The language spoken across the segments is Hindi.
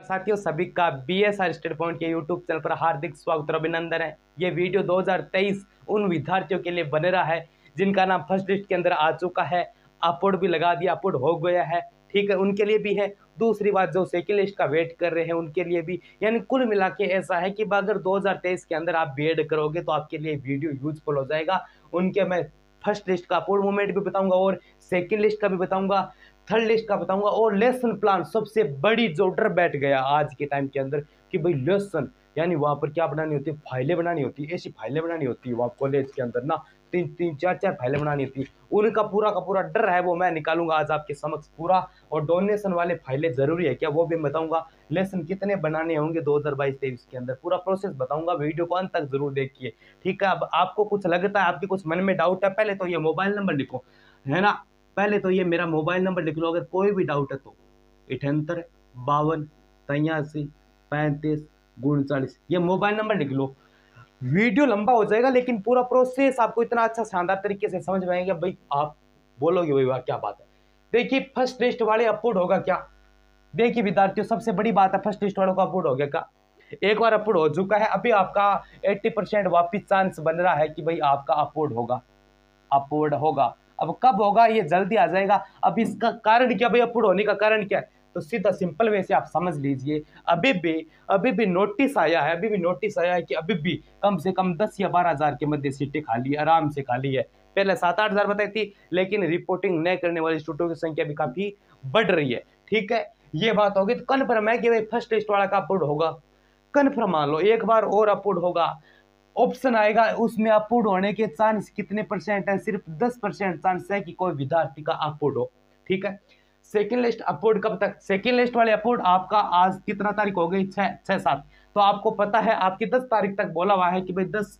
साथियों सभी का बीएसआर स्टडी पॉइंट के यूट्यूब चैनल पर हार्दिक स्वागत और अभिनंदन है। ये वीडियो 2023 उन विद्यार्थियों के लिए बन रहा है जिनका नाम फर्स्ट लिस्ट के अंदर आ चुका है, अपलोड भी लगा दिया, अपलोड हो गया है, ठीक है, उनके लिए भी है। दूसरी बात, जो सेकंड लिस्ट का वेट कर रहे हैं उनके लिए भी, यानी कुल मिला के ऐसा है कि अगर 2023 के अंदर आप बीएड करोगे तो आपके लिए वीडियो यूजफुल हो जाएगा। उनके मैं फर्स्ट लिस्ट का अपलोड मूवमेंट भी बताऊंगा और सेकंड लिस्ट का भी बताऊंगा, थर्ड लिस्ट का बताऊंगा और लेसन प्लान। सबसे बड़ी जो डर बैठ गया आज के टाइम के अंदर कि भाई लेसन, यानी वहां पर क्या बनानी होती है, फाइलें बनानी होती है, ऐसी फाइलें बनानी होती है वहां कॉलेज के अंदर ना, तीन तीन चार चार फाइलें बनानी होती है। उनका पूरा का पूरा डर है, वो मैं निकालूंगा आज आपके समक्ष पूरा। और डोनेशन वाले फाइलें जरूरी है क्या, वो भी बताऊंगा। लेसन कितने बनाने होंगे 2022-23 के अंदर, पूरा प्रोसेस बताऊंगा। वीडियो को अंत तक जरूर देखिए, ठीक है। अब आपको कुछ लगता है, आपके कुछ मन में डाउट है, पहले तो ये मोबाइल नंबर लिखो, है ना। पहले तो ये मेरा मोबाइल नंबर लिख लो, अगर कोई भी डाउट है तो 78 52 83 35 39, ये मोबाइल नंबर लिख लो। वीडियो लंबा हो जाएगा लेकिन पूरा प्रोसेस आपको इतना अच्छा शानदार तरीके से समझ में आएगा, भाई आप बोलोगे भाई वाह क्या बात है। देखिए फर्स्ट लिस्ट वाले अपलोड होगा क्या। देखिए विद्यार्थियों, सबसे बड़ी बात है, फर्स्ट लिस्ट वालों का अपलोड हो गया क्या, एक बार अपलोड हो चुका है। अभी आपका 80% वापिस चांस बन रहा है कि भाई आपका अपलोड होगा, अपलोड होगा। अब कब होगा, ये जल्दी आ जाएगा। अब इसका कारण क्या भाई, अपलोड होने का कारण क्या है, तो सीधा सिंपल वे से आप समझ लीजिए। अभी भी नोटिस आया है, अभी भी नोटिस आया है कि अभी भी कम से कम 10 या 12 हजार के मध्य सीटें खाली है, आराम से खाली है। पहले 7-8 हजार बताई थी, लेकिन रिपोर्टिंग न करने वाले स्टूडेंटों की संख्या भी काफी बढ़ रही है, ठीक है। ये बात होगी तो कन्फर्म है कि भाई फर्स्ट लिस्ट वाला का अपलोड होगा, कन्फर्म मान लो। एक बार और अपलोड होगा, ऑप्शन आएगा, उसमें अपलोड होने के चांस कितने परसेंट है, सिर्फ 10% चांस है कि कोई विद्यार्थी का अपलोड हो, ठीक है। सेकेंड लिस्ट अपलोड कब तक, सेकेंड लिस्ट वाले अपलोड आपका आज कितना तारीख हो गई, 6-7, तो आपको पता है आपकी 10 तारीख तक बोला हुआ है कि भाई 10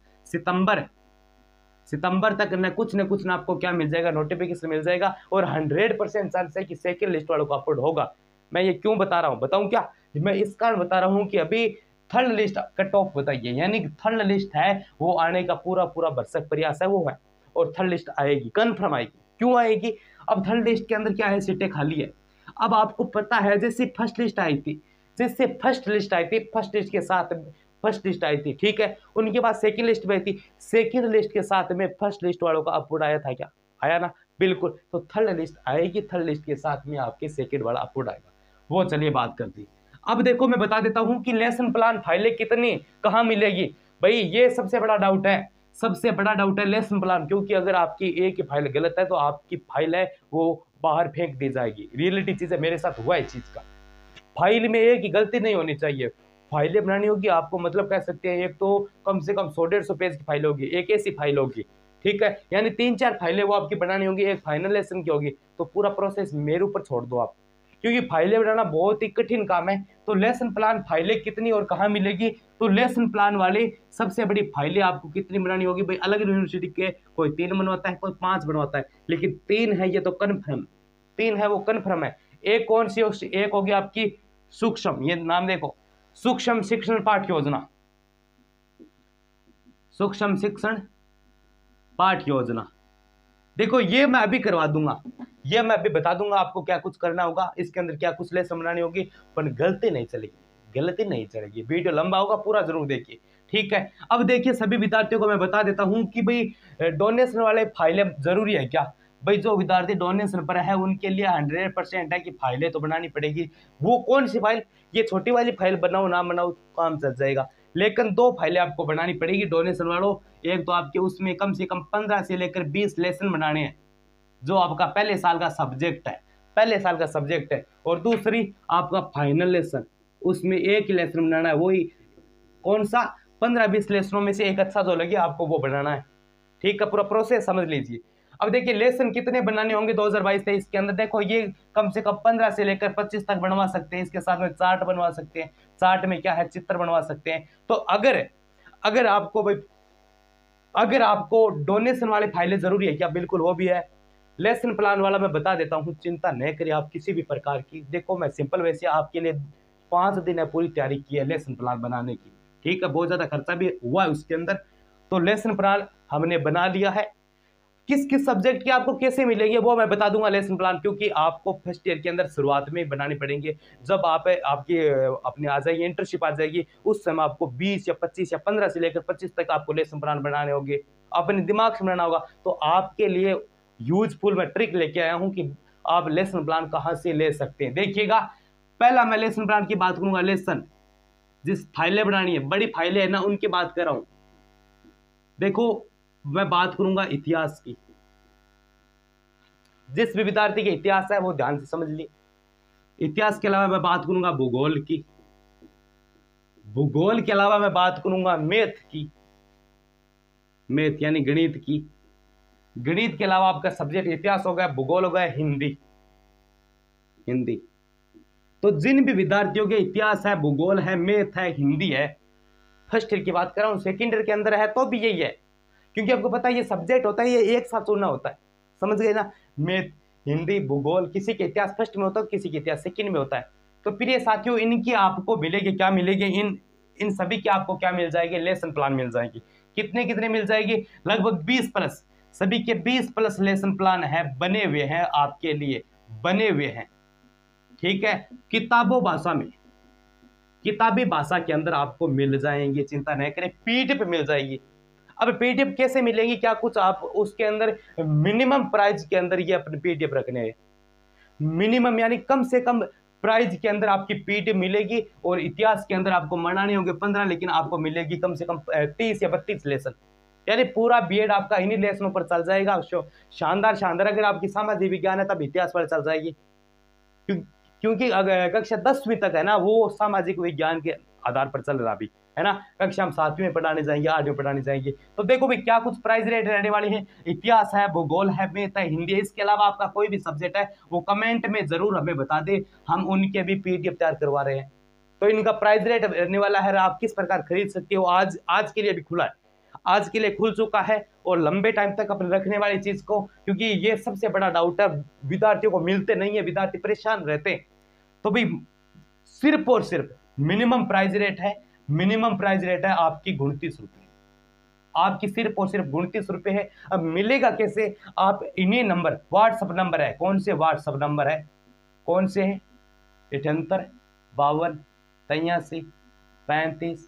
सितंबर तक न कुछ ना आपको क्या मिल जाएगा, नोटिफिकेशन मिल जाएगा। और 100% चांस है कि सेकेंड लिस्ट वालों को अपलोड होगा। मैं ये क्यों बता रहा हूं, बताऊं क्या, मैं इस कारण बता रहा हूं कि अभी थर्ड लिस्ट कट ऑफ बताइए, यानी थर्ड लिस्ट है वो आने का पूरा पूरा भरसक प्रयास है वो है, और थर्ड लिस्ट आएगी, कन्फर्म आएगी। क्यों आएगी, अब थर्ड लिस्ट के अंदर क्या है, सीटें खाली है। अब आपको पता है जैसे फर्स्ट लिस्ट आई थी, फर्स्ट लिस्ट के साथ फर्स्ट लिस्ट आई थी, ठीक है, उनके बाद सेकंड लिस्ट में थी, सेकंड लिस्ट के साथ में फर्स्ट लिस्ट वालों का अपलोड आया था क्या, आया ना, बिल्कुल। तो थर्ड लिस्ट आएगी, थर्ड लिस्ट के साथ में आपके सेकंड वाला अपलोड आएगा। वो चलिए बात करते हैं। अब देखो मैं बता देता हूं कि लेसन प्लान फाइलें कितनी कहां मिलेगी। भाई ये सबसे बड़ा डाउट है, सबसे बड़ा डाउट है लेसन प्लान, क्योंकि अगर आपकी एक ही फाइल गलत है तो आपकी फाइल है वो बाहर फेंक दी जाएगी। रियलिटी चीज है, मेरे साथ हुआ है चीज का। फाइल में एक ही गलती नहीं होनी चाहिए, फाइलें बनानी होगी आपको, मतलब कह सकते हैं एक तो कम से कम 100-150 पेज की फाइल होगी, एक ऐसी फाइल होगी, ठीक है, यानी 3-4 फाइलें वो आपकी बनानी होगी, एक फाइनल लेसन की होगी। तो पूरा प्रोसेस मेरे ऊपर छोड़ दो आप, क्योंकि फाइलें बनाना बहुत ही कठिन काम है। तो लेसन प्लान फाइलें कितनी और कहाँ मिलेगी, तो लेसन प्लान वाली सबसे बड़ी फाइलें आपको कितनी बनानी होगी भाई, अलग यूनिवर्सिटी के कोई 3 बनवाता है, कोई 5 बनवाता है, लेकिन 3 है ये तो कन्फर्म, 3 है वो कन्फर्म है। एक कौन सी, एक होगी आपकी सूक्ष्म, ये नाम देखो, सूक्ष्म शिक्षण पाठ्य योजना, सूक्ष्म शिक्षण पाठ्य योजना। देखो ये मैं अभी करवा दूंगा, ये मैं अभी बता दूंगा आपको क्या कुछ करना होगा, इसके अंदर क्या कुछ लेसन बनानी होगी, पर गलती नहीं चलेगी, गलती नहीं चलेगी। वीडियो लंबा होगा, पूरा जरूर देखिए, ठीक है। अब देखिए सभी विद्यार्थियों को मैं बता देता हूं कि भाई डोनेशन वाले फाइलें जरूरी है क्या। भाई जो विद्यार्थी डोनेशन पर है उनके लिए 100% है कि फाइलें तो बनानी पड़ेगी। वो कौन सी फाइल, ये छोटी वाली फाइल बनाओ ना बनाओ काम चल जाएगा, लेकिन 2 फाइलें आपको बनानी पड़ेगी डोनेशन वालों। एक तो आपके उसमें कम से कम 15 से लेकर 20 लेसन बनाने हैं, जो आपका पहले साल का सब्जेक्ट है, पहले साल का सब्जेक्ट है। और दूसरी आपका फाइनल लेसन, उसमें एक ही लेसन बनाना है, वही कौन सा, 15-20 लेसनों में से एक अच्छा जो लगे आपको वो बनाना है, ठीक है। पूरा प्रोसेस समझ लीजिए। अब देखिए लेसन कितने बनाने होंगे 2022-23 के अंदर, देखो ये कम से कम 15 से लेकर 25 तक बनवा सकते हैं। इसके साथ में चार्ट बनवा सकते हैं, चार्ट में क्या है, चित्र बनवा सकते हैं। तो अगर आपको भाई, अगर आपको डोनेशन वाली फाइलें जरूरी है क्या, बिल्कुल वो भी है। लेसन प्लान वाला मैं बता देता हूं, चिंता न करिए आप किसी भी प्रकार की। देखो मैं सिंपल वैसे आपके लिए 5 दिन है पूरी तैयारी की है लेसन प्लान बनाने की, ठीक है, बहुत ज्यादा खर्चा भी हुआ है उसके अंदर। तो लेसन प्लान हमने बना लिया है, किस किस सब्जेक्ट के आपको कैसे मिलेंगे वो मैं बता दूंगा लेसन प्लान, क्योंकि आपको फर्स्ट ईयर के अंदर शुरुआत में बनाने पड़ेंगे। जब आप आपकी अपनी आ जाएगी इंटर्नशिप आ जाएगी, उस समय आपको 20 या 25 या 15 से लेकर 25 तक आपको लेसन प्लान बनाने होंगे, अपने दिमाग से बनाना होगा। तो आपके लिए यूजफुल मैं ट्रिक लेके आया हूं कि आप लेसन प्लान कहां से ले सकते हैं। देखिएगा, पहला मैं लेसन प्लान की बात करूंगा। लेसन जिस फाइलें बनानी है, बड़ी फाइलें है ना, उनकी बात कर रहा हूं। देखो, मैं बात करूंगा इतिहास की। जिस भी विद्यार्थी के इतिहास है वो ध्यान से समझ लिए। इतिहास के अलावा मैं बात करूंगा भूगोल की। भूगोल के अलावा मैं बात करूंगा मैथ की, मैथ यानी गणित की। गणित के अलावा आपका सब्जेक्ट इतिहास हो गया, भूगोल हो गया, हिंदी। हिंदी तो जिन भी विद्यार्थियों के इतिहास है, भूगोल है, मैथ है, हिंदी है, फर्स्ट ईयर की बात कर रहा हूं, सेकेंड ईयर के अंदर है तो भी यही है, क्योंकि आपको पता है ये सब्जेक्ट होता है, ये एक साथ चुनना होता है। समझ गए ना? मैथ, हिंदी, भूगोल, किसी के इतिहास फर्स्ट में होता है, किसी के इतिहास सेकंड में होता है। तो प्रिय साथियों, इनकी आपको मिलेगी क्या मिलेगी, इन सभी की आपको क्या मिल जाएगी, लेसन प्लान मिल जाएगी। कितने कितने मिल जाएगी? लगभग 20 प्लस, सभी के 20 प्लस लेसन प्लान है, बने हुए हैं आपके लिए, बने हुए हैं। ठीक है, किताबों भाषा में, किताबी भाषा के अंदर आपको मिल जाएंगे, चिंता नहीं करें, पीडीएफ मिल जाएगी। अब पीडीएफ कैसे मिलेंगी, क्या कुछ आप उसके अंदर मिनिमम प्राइस के अंदर ये अपने पीडीएफ रखने हैं। मिनिमम यानी कम से कम प्राइस के अंदर आपकी पीडीएफ मिलेगी, और इतिहास के अंदर आपको मनाने होंगे 15, लेकिन आपको मिलेगी कम से कम 30 या 32 लेसन, यानी पूरा बीएड आपका इन्हीं लेसनों पर चल जाएगा। शानदार शानदार। अगर आपकी सामाजिक विज्ञान है तब इतिहास पर चल जाएगी, क्योंकि अगर कक्षा 10वीं तक है ना, वो सामाजिक विज्ञान के आधार पर चल रहा भी है ना। कक्षा हम 7वीं में पढ़ाने जाएंगे, 8वीं में पढ़ाने जाएंगे। तो देखो भाई, क्या कुछ प्राइस रेट रहने वाली है। इतिहास है, भूगोल है, मैथ है, हिंदी है। इसके अलावा आपका कोई भी सब्जेक्ट है वो कमेंट में जरूर हमें बता दे, हम उनके भी पीडीएफ तैयार करवा रहे हैं। तो इनका प्राइस रेट रहने वाला है, आप किस प्रकार खरीद सकते हो, आज के लिए भी खुला है, आज के लिए खुल चुका है, और लंबे टाइम तक अपने रखने वाली चीज को, क्योंकि ये सबसे बड़ा डाउट है, विद्यार्थियों को मिलते नहीं है, विद्यार्थी परेशान रहते हैं। तो भाई सिर्फ और सिर्फ मिनिमम प्राइस रेट है, मिनिमम प्राइस रेट है आपकी 29 रुपए, आपकी सिर्फ और सिर्फ 29 रुपए है। अब मिलेगा कैसे? आप इन्हीं नंबर, व्हाट्सएप नंबर है, कौन से व्हाट्सएप नंबर है, कौन से है, 78 52 83 35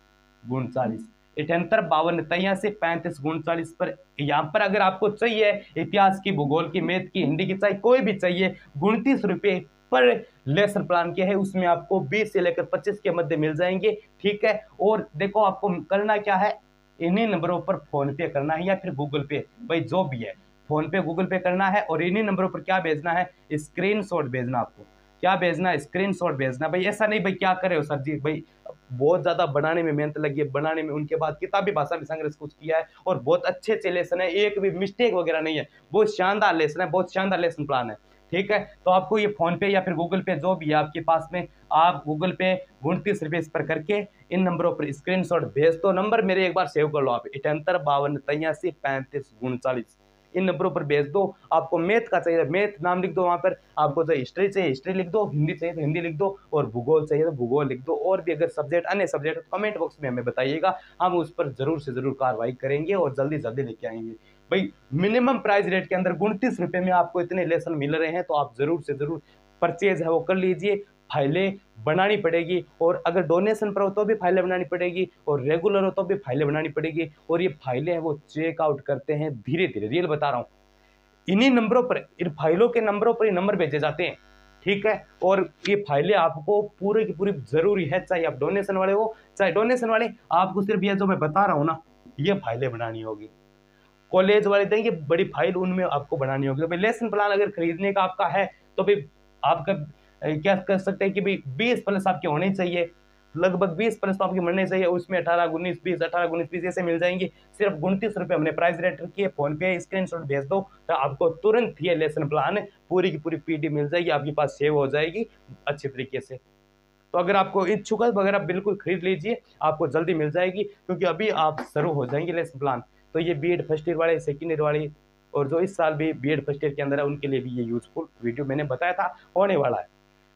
39, 78 52 83 35 39 पर, यहाँ पर अगर आपको चाहिए इतिहास की, भूगोल की, मैथ की, हिंदी की, चाहे कोई भी चाहिए, 29 रुपए पर लेसन प्लान के है, उसमें आपको 20 से लेकर 25 के मध्य मिल जाएंगे। ठीक है, और देखो आपको करना क्या है, इन्हीं नंबरों पर फोन पे करना है या फिर गूगल पे, भाई जो भी है, फोन पे गूगल पे करना है, और इन्हीं नंबरों पर क्या भेजना है, स्क्रीनशॉट भेजना। आपको क्या भेजना है? स्क्रीनशॉट भेजना। भाई ऐसा नहीं भाई क्या करे हो सर जी, भाई बहुत ज्यादा बनाने में मेहनत लगी है, बनाने में, उनके बाद किताबी भाषा में संघर्ष कुछ किया है, और बहुत अच्छे अच्छे लेसन है, एक भी मिस्टेक वगैरह नहीं है, बहुत शानदार लेसन है, बहुत शानदार लेसन प्लान है। ठीक है, तो आपको ये फोन पे या फिर गूगल पे जो भी है आपके पास में, आप गूगल पे 29 रुपये इस पर करके इन नंबरों पर स्क्रीनशॉट भेज दो। नंबर मेरे एक बार सेव कर लो आप, 78 52 83 35 39, इन नंबरों पर भेज दो। आपको मैथ का चाहिए, मैथ नाम लिख दो वहां पर, आपको जो हिस्ट्री चाहिए हिस्ट्री लिख दो, हिंदी चाहिए तो हिंदी लिख दो, और भूगोल चाहिए तो भूगोल लिख दो। और भी अगर सब्जेक्ट, अन्य सब्जेक्ट, कमेंट बॉक्स में हमें बताइएगा, हम उस पर जरूर से जरूर कार्रवाई करेंगे और जल्दी जल्दी लेके आएंगे। भाई मिनिमम प्राइस रेट के अंदर 29 रुपए में आपको इतने लेसन मिल रहे हैं, तो आप जरूर से जरूर परचेज है वो कर लीजिए। फाइलें बनानी पड़ेगी, और अगर डोनेशन पर हो तो भी फाइलें बनानी पड़ेगी, और रेगुलर हो तो भी फाइलें बनानी पड़ेगी। और ये फाइलें हैं वो चेकआउट करते हैं धीरे धीरे, रियल बता रहा हूँ, इन्हीं नंबरों पर, इन फाइलों के नंबरों पर ही नंबर भेजे जाते हैं। ठीक है, और ये फाइलें आपको पूरी की पूरी जरूरी है, चाहे आप डोनेशन वाले हो चाहे डोनेशन वाले, आपको सिर्फ ये जो मैं बता रहा हूँ ना, ये फाइलें बनानी होगी। कॉलेज वाले देंगे बड़ी फाइल, उनमें आपको बनानी होगी। तो भाई लेसन प्लान अगर खरीदने का आपका है तो भाई आपका क्या कर सकते हैं कि भाई 20 प्लस आपके होने चाहिए, लगभग 20 प्लस तो आपके मिलने चाहिए। उसमें 18 19 20 18 19 20 ऐसे मिल जाएंगे। सिर्फ 29 रुपये हमने प्राइस रेट रखी है, फोन पे स्क्रीनशॉट भेज दो तो आपको तुरंत ये लेसन प्लान पूरी की पूरी पीडी मिल जाएगी, आपके पास सेव हो जाएगी अच्छे तरीके से। तो अगर आपको इच्छुक है वगैरह बिल्कुल खरीद लीजिए, आपको जल्दी मिल जाएगी, क्योंकि अभी आप शुरू हो जाएंगे लेसन प्लान। तो ये बीएड फर्स्ट ईयर वाले, सेकेंड ईयर वाले, और जो इस साल भी बीएड फर्स्ट ईयर के अंदर है, उनके लिए भी ये यूजफुल वीडियो मैंने बताया था होने वाला है।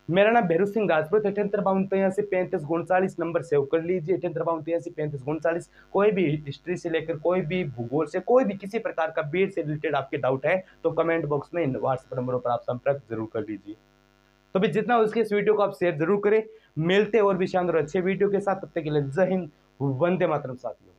मेरा नाम भैरू सिंह राजपूत, 78 52 83 35 नंबर सेव कर लीजिए, 78 52 83 35 39। कोई भी हिस्ट्री से लेकर कोई भी भूगोल से कोई भी किसी प्रकार का बीड से रिलेटेड आपके डाउट है तो कमेंट बॉक्स में इन व्हाट्सएप नंबरों पर आप संपर्क जरूर कर लीजिए। तो भी जितना हो सके इस वीडियो को आप शेयर जरूर करें। मिलते और भी शानदार अच्छे वीडियो के साथ, तब तक के लिए जय हिंद, वंदे मातरम साथियों।